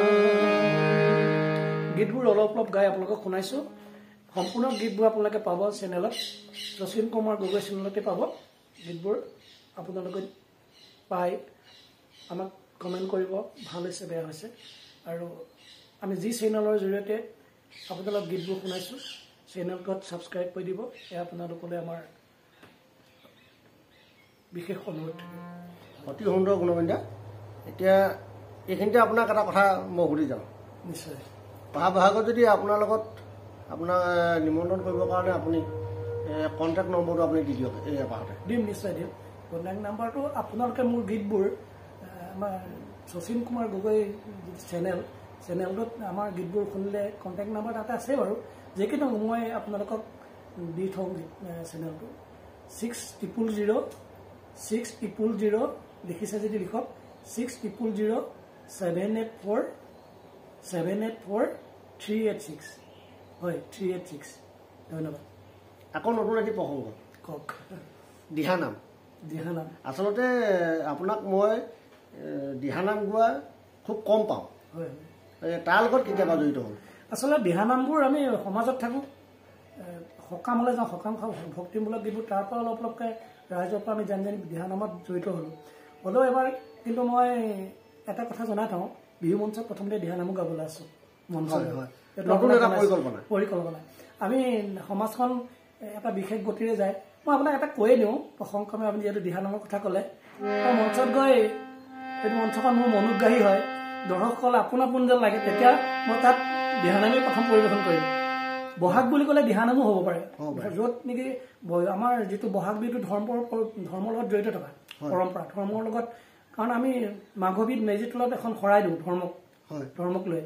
গীতবোৰ অলপ অলপ গাই আপোনালোকক শুনাইছোঁ। সম্পূৰ্ণ গীতবোৰ আপোনালোকে পাব চেনেলত, শচীন কুমাৰ গগৈ চেনেলতে পাব। গীতবোৰ আপোনালোকে পাই আমাক কমেণ্ট কৰিব, ভাল হৈছে বেয়া হৈছে। আৰু আমি যি চেনেলৰ জৰিয়তে আপোনালোক গীতবোৰ শুনাইছোঁ, চেনেলটোত ছাবস্ক্ৰাইব কৰি দিব। এয়া আপোনালোকলৈ আমাৰ বিশেষ অনুৰোধ থাকিব। অতি সুন্দৰ গুণবিন্দা। এতিয়া এইখিনিতে আপোনাক এটা কথা মই সুধি যাওঁ। নিশ্চয়। অহা বহাগত যদি আপোনাৰ লগত আপোনাক নিমন্ত্ৰণ কৰিবৰ কাৰণে আপুনি কণ্টেক্ট নম্বৰটো আপুনি দি দিয়ক। এই এপাহতে দিম, নিশ্চয় দিম। কণ্টেক্ট নাম্বাৰটো আপোনালোকে মোৰ গীতবোৰ আমাৰ শচীন কুমাৰ গগৈ চেনেলটোত আমাৰ গীতবোৰ শুনিলে কণ্টেক্ট নাম্বাৰ তাতে আছে বাৰু। যিকি নহওক মই আপোনালোকক দি থওঁ চেনেলটো 6000 লিখিছে যদি লিখক 6000-784-386 হয় 386। ধন্যবাদ। আকৌ নতুন এটি প্ৰসংগ কওক। দিহানাম। দিহানাম আচলতে আপোনাক মই দিহানাম গোৱা খুব কম পাওঁ। হয়, তাৰ লগত কেতিয়াবা জড়িত হ'ল? আচলতে দিহানামবোৰ আমি সমাজত থাকোঁ, সকামলৈ যাওঁ, সকাম খাওঁ, ভক্তিমূলক গীতবোৰ তাৰ পৰা অলপ অলপকৈ ৰাইজৰ পৰা আমি জানি দিহানামত জড়িত হ'লোঁ। হ'লেও এবাৰ কিন্তু মই এটা কথা জনাই থওঁ, বিহু মঞ্চত প্ৰথমতে দিহানামো গাবলৈ আছোঁ। পৰিকল্পনা আমি সমাজখন এটা বিশেষ গতিৰে যায়। মই আপোনাক এটা কৈয়ে দিওঁ প্ৰসংগক্ৰমে, আপুনি যিহেতু দিহানামৰ কথা ক'লে, মই মঞ্চত গৈ সেইটো মঞ্চখন মোৰ মনোগ্ৰাহী হয়, দৰ্শকসকল আপোন আপোন যেন লাগে, তেতিয়া মই তাত দিহানামেই প্ৰথম পৰিৱেশন কৰিম। বহাগ বুলি ক'লে দিহানামো হ'ব পাৰে, য'ত নেকি আমাৰ যিটো বহাগ বিহুটো ধৰ্মৰ লগত জড়িত থকা পৰম্পৰা, ধৰ্মৰ লগত। কাৰণ আমি মাঘৰ বিহুত মেজি তলত এখন শৰাই দিওঁ ধৰ্মক লৈ,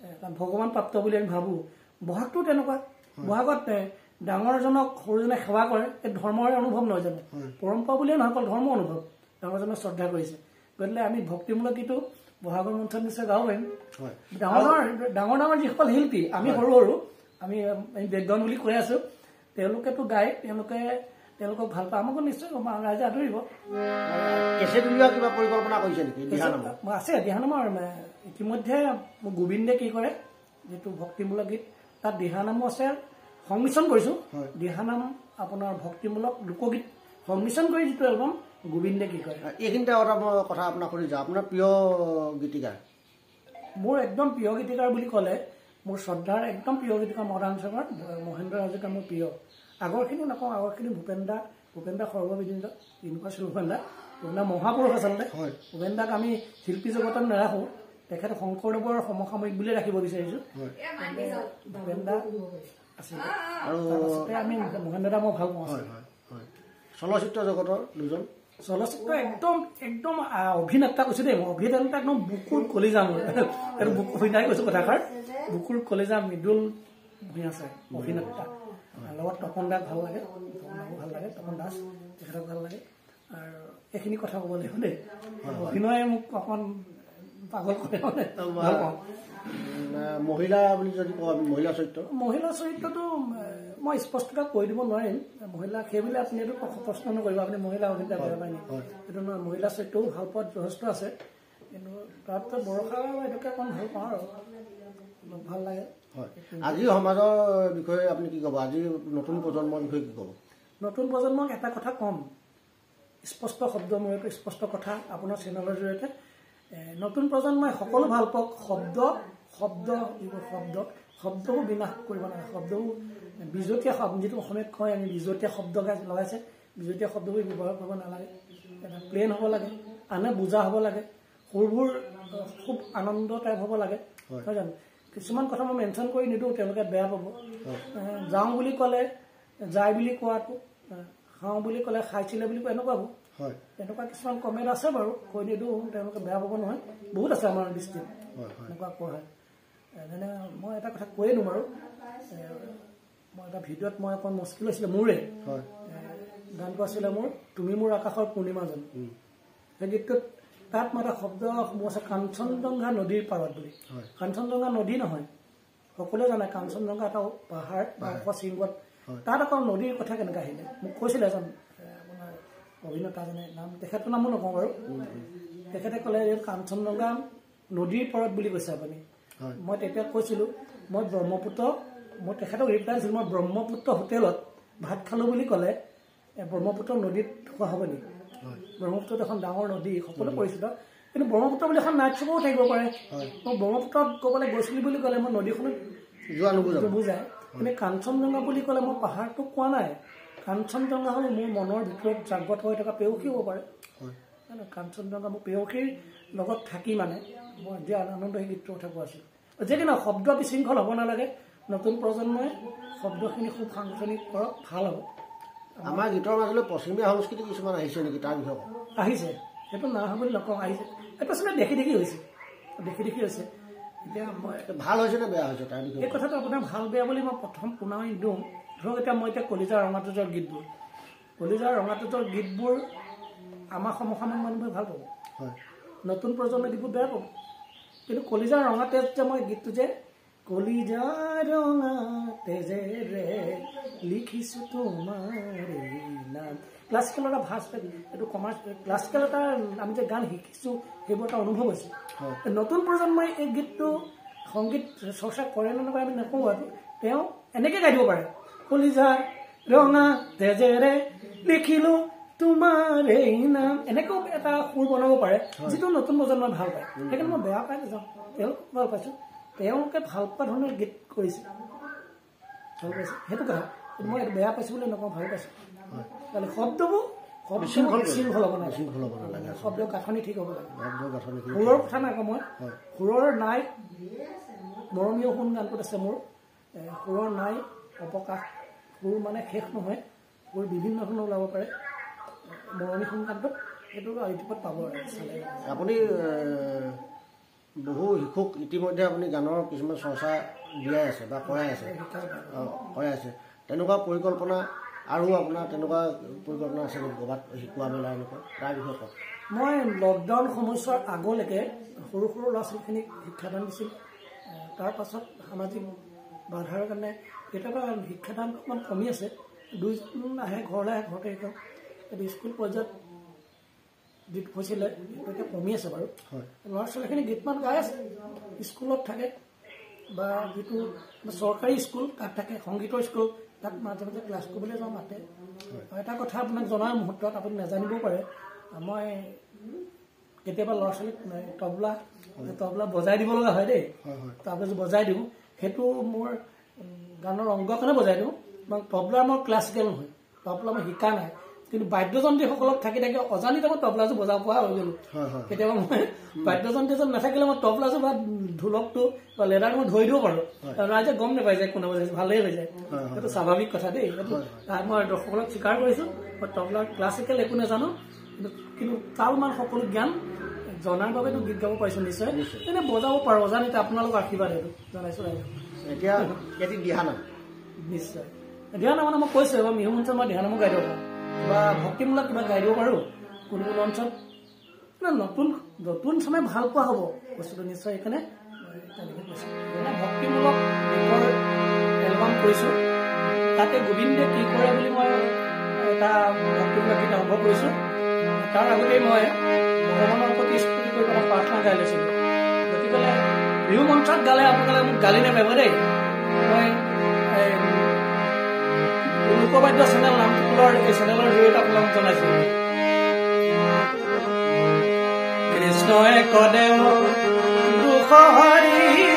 ভগৱান প্ৰাপ্ত বুলি আমি ভাবোঁ বহাগটো তেনেকুৱা বহাগত ডাঙৰজনক সৰুজনে সেৱা কৰে এই ধৰ্মৰ অনুভৱ নহয় জানো পৰম্পৰা বুলিয়ে নহয় অকল ধৰ্ম অনুভৱ ডাঙৰজনক শ্ৰদ্ধা কৰিছে গতিকে আমি ভক্তিমূলক গীতো বহাগৰ মন্থন নিশ্চয় গাব পাৰিম ডাঙৰ ডাঙৰ যিসকল শিল্পী আমি সৰু সৰু আমি বেকগ্ৰাউণ্ড বুলি কৈ আছোঁ তেওঁলোকেতো গায় তেওঁলোকক ভাল পায় আমাকো নিশ্চয় ৰাইজে আদৰিব কেছেট উলিওৱা কিবা পৰিকল্পনা কৰিছে নেকি আছে দিহানামৰ ইতিমধ্যে গোবিন্দে কি কৰে যিটো ভক্তিমূলক গীত তাত দিহানামো আছে সংমিশ্ৰণ কৰিছোঁ দিহানাম আপোনাৰ ভক্তিমূলক লোকগীত সংমিশ্ৰণ কৰি যিটো এলবাম গোবিন্দে কি কৰে এইখিনিতে এটা মই কথা আপোনাক সুধি যাওঁ আপোনাৰ প্ৰিয় গীতিকাৰ মোৰ একদম প্ৰিয় গীতিকাৰ বুলি ক'লে মোৰ শ্ৰদ্ধাৰ একদম প্ৰিয় গীতিকাৰ মৰাণ চঙৰ মহেন্দ্ৰ হাজৰিকা মোৰ প্ৰিয় আগৰখিনি নকওঁ আগৰখিনি ভূপেন দা সৰ্ববিদিত ইউনিভাৰ্চেল ভূপেন দা মহাপুৰুষ আচলতে ভূপেন দাক আমি শিল্পী জগতত নাৰাখোঁ তেখেত শংকৰদেৱৰ সমসাময়িক বুলিয়ে ৰাখিব বিচাৰিছোঁ ভূপেন দা আছিলে আৰু আমি মহেন্দ্ৰ দা মই ভাল পাওঁ চলচ্চিত্ৰ জগতৰ দুজন চলচ্চিত্ৰ একদম একদম অভিনেতা কৈছোঁ দেই মই অভিনেতা একদম বুকুৰ কলিজা মোৰ এইটো বুকু অভিনয় কৈছোঁ কথাষাৰ বুকুৰ কলিজা মৃদুল ভূঞা আছে অভিনেতা লগত তপন দাক ভাল লাগে তপন দাস তেখেতক ভাল লাগে আৰু এইখিনি কথা ক'ব লাগিব দেই অভিনয়ে মোক অকণ পাগল কৰে মানে ভাল পাওঁ মহিলা বুলি যদি কওঁ আমি মহিলা চৰিত্ৰটো মই স্পষ্টকৈ কৈ দিব নোৱাৰিম মহিলা সেইবুলি আপুনি এইটো প্ৰশ্ন নকৰিব আপুনি মহিলা অভিনেতা বেয়া পায় নেকি এইটো নহয় মহিলা চৰিত্ৰও ভাল পোৱাত যথেষ্ট আছে কিন্তু তাৰপিছত বৰষা এইটোকে অকণ ভাল পাওঁ আৰু ভাল লাগে আজিৰ সমাজৰ বিষয়ে আপুনি কি ক'ব আজিৰ নতুন প্ৰজন্মৰ বিষয়ে কি ক'ব নতুন প্ৰজন্মক এটা কথা ক'ম স্পষ্ট শব্দ মোৰ এইটো স্পষ্ট কথা আপোনাৰ চেনেলৰ জৰিয়তে নতুন প্ৰজন্মই সকলো ভাল পাওক শব্দবোৰ বিনাশ কৰিব নালাগে শব্দবোৰ বিজতীয়া শব্দ যিটো অসমীয়াত কয় আমি বিজতীয়া শব্দ লগাইছে বিজতীয়া শব্দবোৰ ব্যৱহাৰ কৰিব নালাগে প্লেন হ'ব লাগে আনে বুজা হ'ব লাগে সুৰবোৰ খুব আনন্দ টাইপ হ'ব লাগে নহয় জানো কিছুমান কথা মই মেনশ্যন কৰি নিদিওঁ তেওঁলোকে বেয়া পাব যাওঁ বুলি ক'লে যায় বুলি কোৱাটো খাওঁ বুলি ক'লে খাইছিলে বুলি কোৱা এনেকুৱাবোৰ এনেকুৱা কিছুমান কমেণ্ট আছে বাৰু কৈ নিদিওঁ তেওঁলোকে বেয়া পাব নহয় বহুত আছে আমাৰ দৃষ্টিত এনেকুৱা কোৱা হয় যেনে মই এটা কথা কৈয়ে দিওঁ বাৰু মই এটা ভিডিঅ'ত মই অকণ মুস্কিল হৈছিলে মোৰে গানটো আছিলে মোৰ তুমি মোৰ আকাশৰ পূৰ্ণিমাজন সেই গীতটোত তাত মই এটা শব্দ মোৰ আছে কাঞ্চনজংঘা নদীৰ পাৰত বুলি কাঞ্চনজংঘা নদী নহয় সকলোৱে জানে কাঞ্চনজংঘা এটা পাহাৰ বা শৃংগত তাত আকৌ নদীৰ কথা কেনেকৈ আহিলে মোক কৈছিলে এজন আপোনাৰ অভিনেতাজনে নাম তেখেতৰ নামো নকওঁ বাৰু তেখেতে ক'লে যে কাঞ্চনজংঘা নদীৰ পাৰত বুলি কৈছে আপুনি মই তেতিয়া কৈছিলোঁ মই তেখেতক ৰিপ্লাই দিছিলোঁ মই ব্ৰহ্মপুত্ৰ হোটেলত ভাত খালোঁ বুলি ক'লে ব্ৰহ্মপুত্ৰ নদীত খোৱা হ'ব নেকি ব্ৰহ্মপুত্ৰত এখন ডাঙৰ নদী সকলো পৰিচিত কিন্তু ব্ৰহ্মপুত্ৰ বুলি এখন নাইট শ্ব'ও থাকিব পাৰে মই ব্ৰহ্মপুত্ৰত ক'বলৈ গৈছিলোঁ বুলি ক'লে মই নদীখনত যোৱা নুবুজায় কিন্তু কাঞ্চনজংঘা বুলি ক'লে মই পাহাৰটো কোৱা নাই কাঞ্চনজংঘা হ'ল মোৰ মনৰ ভিতৰত জাগ্ৰত হৈ থকা পেয়সী হ'ব পাৰে কাঞ্চনজংঘা মোৰ পেয়সীৰ লগত থাকি মানে মই যে আনন্দ সেই গীতটোৰ কথা কোৱা আছিলোঁ যে কি নহয় শব্দ বিশৃংখল হ'ব নালাগে নতুন প্ৰজন্মই শব্দখিনি খুব সাংগঠনিক কৰক ভাল হ'ব আমাৰ গীতৰ মাজলৈ পশ্চিমীয়া সংস্কৃতি কিছুমান আহিছে নেকি তাৰ বিষয়ে আহিছে সেইটো নাহা বুলি নকওঁ আহিছে এইটো আচলতে দেখি হৈছে এতিয়া মই ভাল হৈছে নে বেয়া হৈছে তাৰ বিষয়ে এই কথাটো আপোনাৰ ভাল বেয়া বুলি মই প্ৰথম শুনাই দিওঁ ধৰক এতিয়া মই কলিজাৰ ৰঙাটোজৰ গীতবোৰ আমাৰ সমসাময়িক মানুহে ভাল পাব নতুন প্ৰজন্মৰ গীতবোৰ বেয়া পাব কিন্তু কলিজাৰ ৰঙা তেজ যে মই গীতটো যে কলিজাৰ ৰঙা তেজেৰে লিখিছোঁ তোমাৰ নাম ক্লাছিকেল এটা ভাষ এইটো ক্লাছিকেল এটা আমি যে গান শিকিছোঁ সেইবোৰ এটা অনুভৱ হৈছে নতুন প্ৰজন্মই এই গীতটো সংগীত চৰ্চা কৰে নে নকৰে আমি নকওঁ আৰু তেওঁ এনেকৈ গাই দিব পাৰে কলিজাৰ ৰঙা তেজেৰে লিখিলোঁ তোমাৰ এই নাম এনেকৈও এটা সুৰ বনাব পাৰে যিটো নতুন প্ৰজন্মই ভাল পায় সেইকাৰণে মই বেয়া পাই নাযাওঁ তেওঁলোক ভাল পাইছোঁ তেওঁলোকে ভাল পোৱা ধৰণৰ গীত কৰিছে ভাল পাইছে সেইটো কথা মই বেয়া পাইছোঁ বুলি নকওঁ ভাল পাইছোঁ শব্দবোৰ শৃংখল হ'ব নালাগে শব্দ গাঁথনি ঠিক হ'ব লাগে সুৰৰ কথা নাই আকৌ মই সুৰৰ নাই মৰমীয় সোণ গানটোত আছে মোৰ সুৰৰ নাই অৱকাশ সুৰ মানে শেষ নহয় সুৰ বিভিন্ন ধৰণৰ ওলাব পাৰে মৰমী সোণ গানটোত সেইটো ইউটিউবত পাব আৰু আপুনি বহু শিশুক ইতিমধ্যে আপুনি গানৰ কিছুমান চৰ্চা দিয়াই আছে বা কৰাই আছে কৰাই আছে তেনেকুৱা পৰিকল্পনা আৰু আপোনাৰ তেনেকুৱা পৰিকল্পনা আছে নেকি ক'ৰবাত শিকোৱা মেলা এনেকুৱা তাৰ বিষয়ে কওক মই লকডাউন সময়ছোৱাৰ আগলৈকে সৰু সৰু ল'ৰা ছোৱালীখিনিক শিক্ষাদান দিছিলোঁ তাৰ পাছত সামাজিক বাধাৰ কাৰণে কেতিয়াবা শিক্ষাদান অকণমান কমি আছে 2জন আহে ঘৰলৈ আহে ঘৰতে শিকাওঁ কিন্তু স্কুল পৰ্যায়ত গীত হৈছিলে এতিয়া কমি আছে বাৰু ল'ৰা ছোৱালীখিনি গীতমান গাই আছে স্কুলত থাকে বা যিটো চৰকাৰী স্কুল তাত থাকে সংগীতৰ স্কুল তাত মাজে মাজে ক্লাছ কৰিবলৈ যাওঁ মাতে এটা কথা আপোনাক জনাৰ মুহূৰ্তত আপুনি নাজানিবও পাৰে মই কেতিয়াবা ল'ৰা ছোৱালীক তবলা বজাই দিব লগা হয় দেই তাৰপিছত বজাই দিওঁ সেইটো মোৰ গানৰ অংগ কাৰণে বজাই দিওঁ তবলাৰ মোৰ ক্লাছিকেল নহয় তবলা মই শিকা নাই কিন্তু বাদ্যযন্ত্ৰীসকলক থাকি থাকি অজানিতে মই তবলাযোৰ বজাব পৰা হৈ গ'লো কেতিয়াবা মই বাদ্যযন্ত্ৰীজন নাথাকিলে মই তবলাযোৰ বা ঢোলকটো বা লেডাৰটো মই ধৰি দিব পাৰোঁ ৰাইজে গম নাপায় যে কোনে বজাইছে ভালেই হৈ যায় সেইটো স্বাভাৱিক কথা দেই সেইটো মই দৰ্শকসকলক স্বীকাৰ কৰিছোঁ মই তবলাৰ ক্লাছিকেল একো নাজানো কিন্তু তাল মান সকলো জ্ঞান জনাৰ বাবেতো গীত গাব পাৰিছোঁ নিশ্চয় তেনে বজাব পাৰোঁ অজানিতে আপোনালোকৰ আশীৰ্বাদ সেইটো জনাইছোঁ এতিয়া দিহানাম নিশ্চয় দিহানাম মানে মই কৈছোঁ এবাৰ বিহু মঞ্চত মই দিহানামো গাই দিব পাৰোঁ বা ভক্তিমূলক কিবা গাই দিব পাৰোঁ কোনো কোনো অঞ্চলত নতুন নতুন চামে ভাল পোৱা হ'ব বস্তুটো নিশ্চয় সেইকাৰণে তেনেকৈ কৈছোঁ ভক্তিমূলক গীতৰ এলবাম কৰিছোঁ তাতে গোবিন্দে কি কৰে বুলি মই এটা ভক্তিমূলক গীত আৰম্ভ কৰিছোঁ তাৰ আগতেই মই ভগৱানৰ প্ৰতি স্তুতি কৰি পেলাই প্ৰাৰ্থনা গাই লৈছিলোঁ গতিকে বিহু মঞ্চত গালে আপোনালোকে মোক গালি নাপাব দেই মই লোকবাদ্য চেনেল নামটোৰ এই চেনেলৰ জৰিয়তে আপোনালোকক জনাইছোঁ কৃষ্ণই কদে দুখ হৰি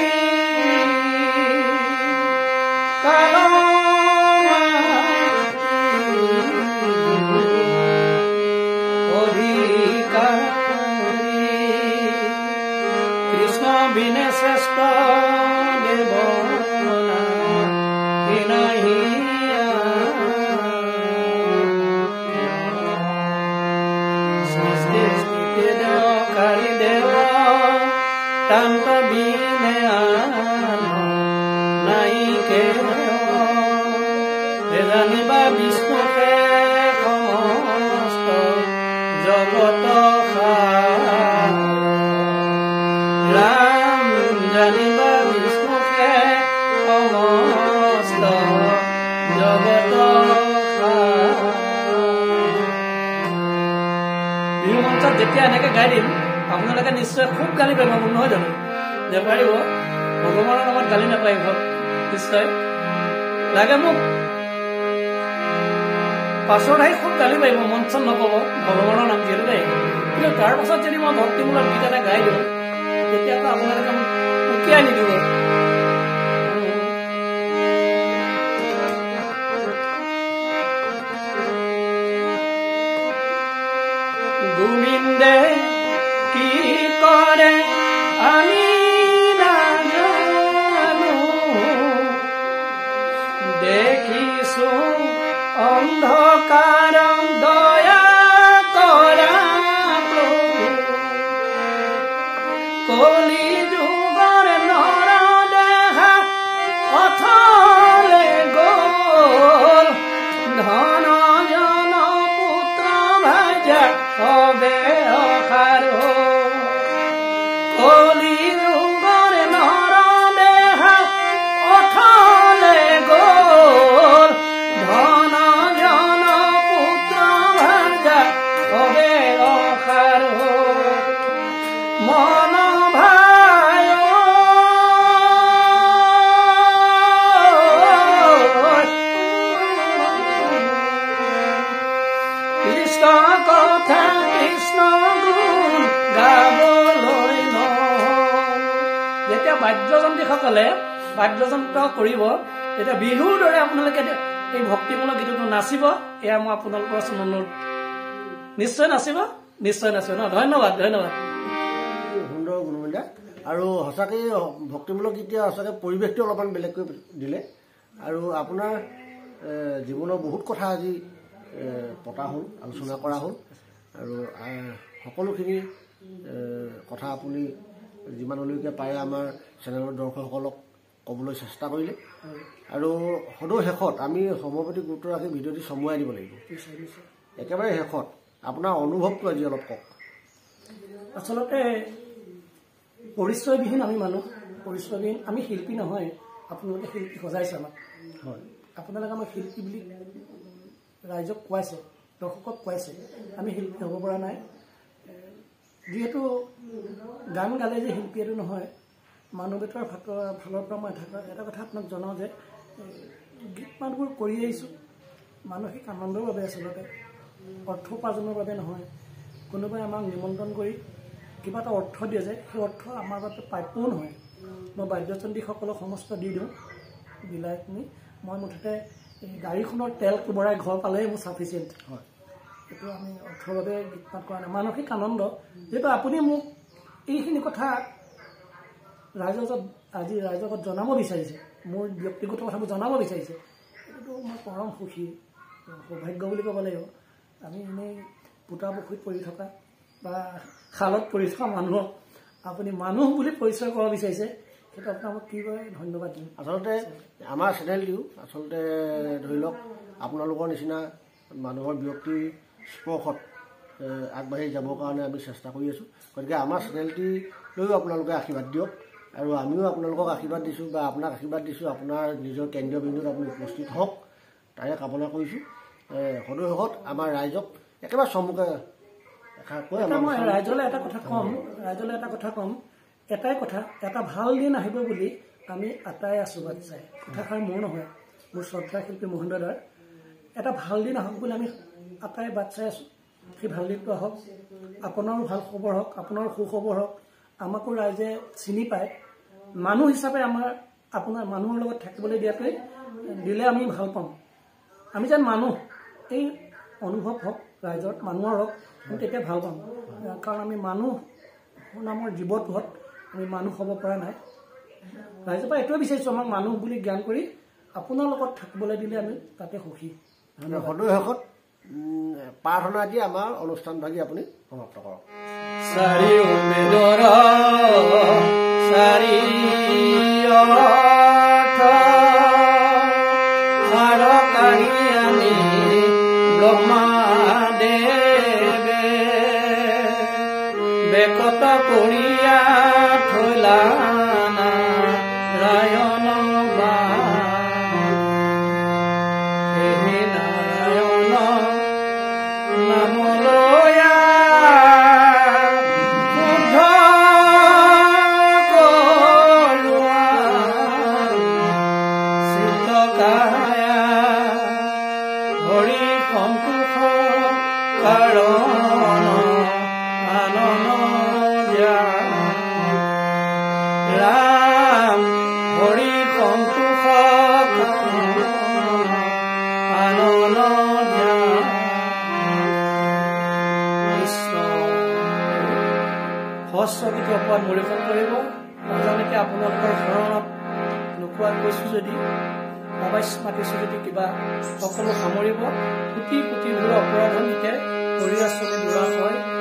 কৃষ্ণ বিনে শ্ৰেষ্ঠ দেৱ tanto vine naike জানিবা বিষ্ণুকে সমস্ত জগত ৰাম জানিবা বিষ্ণুকে সমস্ত জগত বিহু মঞ্চত যেতিয়া এনেকে গাই দিম আপোনালোকে নিশ্চয় খুব গালি পাৰিব মোক নহয় জানো নেপাৰিব ভগৱানৰ নামত গালি নাপাৰিব নিশ্চয় লাগে মোক পাছত আহি খুব গালি পাৰিব মঞ্চত নক'ব ভগৱানৰ নাম যিহেতু দেই কিন্তু তাৰ পাছত যদি মই ভক্তিমূলক গীত এটা গাই দিওঁ তেতিয়াতো আপোনালোকে মোক উকিয়াই নিদিব গোবিন্দে কি কৰে আমি নাজানো দেখিছো অন্ধকাৰ দয়া কৰা কলি যুগৰ নৰ দেহা অথলে গ'ল ধন জন পুত্ৰ ভাজা হবে অসাৰ কলি যুগৰ নৰ দেহা অথলে গ'ল ধন জন পুত্ৰ ভাজা হবে অসাৰ মন ভাই কৃষ্ণ কথা কৃষ্ণ গুণ গাবলৈ যেতিয়া বাদ্যযন্ত্ৰীসকলে বাদ্যযন্ত্ৰ কৰিব তেতিয়া বিহুৰ দৰে আপোনালোকে এই ভক্তিমূলক গীতটো নাচিব এয়া মই আপোনালোকৰ অনুৰোধ নিশ্চয় নাচিব ন ধন্যবাদ ধন্যবাদ সুন্দৰ গুণমূল্য আৰু সঁচাকৈ ভক্তিমূলক গীত সঁচাকৈ পৰিৱেশটো অলপমান বেলেগকৈ দিলে আৰু আপোনাৰ জীৱনৰ বহুত কথা আজি পতা হ'ল আলোচনা কৰা হ'ল আৰু সকলোখিনি কথা আপুনি যিমানলৈকে পাৰে আমাৰ চেনেলৰ দৰ্শকসকলক ক'বলৈ চেষ্টা কৰিলে আৰু সদৌ শেষত আমি সময়ৰ প্ৰতি গুৰুত্ব ৰাখি ভিডিঅ'টি চমুৱাই দিব লাগিব একেবাৰে শেষত আপোনাৰ অনুভৱটো আজি অলপ কওক আচলতে পৰিচয়বিহীন আমি মানুহ পৰিচয়বিহীন আমি শিল্পী নহয় আপোনালোকে শিল্পী সজাইছে আমাক হয় আপোনালোকে আমাক শিল্পী বুলি ৰাইজক কোৱাইছে দৰ্শকক কোৱাইছে আমি শিল্পী হ'ব পৰা নাই যিহেতু গান গালে যে শিল্পী এইটো নহয় মানৱীয়তাৰ ফালৰ পৰা মই এটা কথা আপোনাক জনাওঁ যে গীত মাতবোৰ কৰি আহিছোঁ মানসিক আনন্দৰ বাবে আচলতে অৰ্থ উপাৰ্জনৰ বাবে নহয় কোনোবাই আমাক নিমন্ত্ৰণ কৰি কিবা এটা অৰ্থ দিয়ে যে সেই অৰ্থ আমাৰ বাবে প্ৰাপ্যও নহয় মই বাদ্যযন্ত্ৰীসকলক সমস্ত দি দিওঁ বিলাই পিনি মই মুঠতে এই গাড়ীখনৰ তেল কোবৰাই ঘৰ পালেই মোৰ চাফিচিয়েণ্ট হয় এইটো আমি অৰ্থৰ বাবে গীত মাত কৰা নাই মানসিক আনন্দ যিহেতু আপুনি মোক এইখিনি কথা ৰাইজক জনাব বিচাৰিছে মোৰ ব্যক্তিগত কথাবোৰ জনাব বিচাৰিছে এইটো মই পৰম সুখী সৌভাগ্য বুলি ক'ব লাগিব আমি এনেই পোতা পুখুৰীত পৰি থকা বা খালত পৰি থকা মানুহক আপুনি মানুহ বুলি পৰিচয় কৰিব বিচাৰিছে সেইটো আপোনাক মই কি কয় ধন্যবাদ দিম আচলতে আমাৰ চেনেলটিও আচলতে ধৰি লওক আপোনালোকৰ নিচিনা মানুহৰ ব্যক্তিৰ স্পৰ্শত আগবাঢ়ি যাবৰ কাৰণে আমি চেষ্টা কৰি আছোঁ গতিকে আমাৰ চেনেলটিলৈও আপোনালোকে আশীৰ্বাদ দিয়ক আৰু আমিও আপোনালোকক আশীৰ্বাদ দিছোঁ বা আপোনাক আশীৰ্বাদ দিছোঁ আপোনাৰ নিজৰ কেন্দ্ৰীয় বিন্দুত আপুনি উপস্থিত হওক তাৰে কামনা কৰিছোঁ সদৌ শেষত আমাৰ ৰাইজক একেবাৰে চমুকে মই ৰাইজলৈ এটা কথা ক'ম এটাই কথা এটা ভাল দিন আহিব বুলি আমি আটাই আছোঁ বাট চাই কথাষাৰ মোৰ নহয় মোৰ শ্ৰদ্ধা শিল্পী মোহন দাদাৰ এটা ভাল দিন আহক বুলি আমি আটাই বাট চাই আছোঁ সেই ভাল দিনটো আহক আপোনাৰো ভাল খবৰ হওক আপোনাৰো সুখবৰ হওক আমাকো ৰাইজে চিনি পায় মানুহ হিচাপে আপোনাৰ মানুহৰ লগত থাকিবলৈ দিলে আমি ভাল পাম আমি যেন মানুহ এই অনুভৱ হওক ৰাইজৰ মানুহৰ হওক আমি তেতিয়া ভাল পাম কাৰণ আমি মানুহ নামৰ জীৱটোত আমি মানুহ হ'ব পৰা নাই ৰাইজৰ পৰা এইটোৱে বিচাৰিছোঁ আমাক মানুহ বুলি জ্ঞান কৰি আপোনাৰ লগত থাকিবলৈ দিলে আমি তাতে সুখী সদৌ শেষত প্ৰাৰ্থনা দি আমাৰ অনুষ্ঠানভাগি আপুনি সমাপ্ত কৰক চাৰি উমেদৰ চাৰি আনি ব্ৰহ্মাদেৱে বেকত কৰিয়া থৈলা নাৰায়ণ নাৰায়ণ নামলয়া ৰাম হৰি সন্তোষ আনন্দ সহস্ৰবিধ অপৰাধ মূল্যায়ন কৰিব নাজানেকে আপোনালোকৰ শৰণত নোকোৱাত কৈছোঁ যদি অৱশ্য মাতিছোঁ যদি কিবা সকলো সামৰিব কোটি কোটিবোৰ অপৰাধ নিতে কৰি আচলতে দূৰা হয়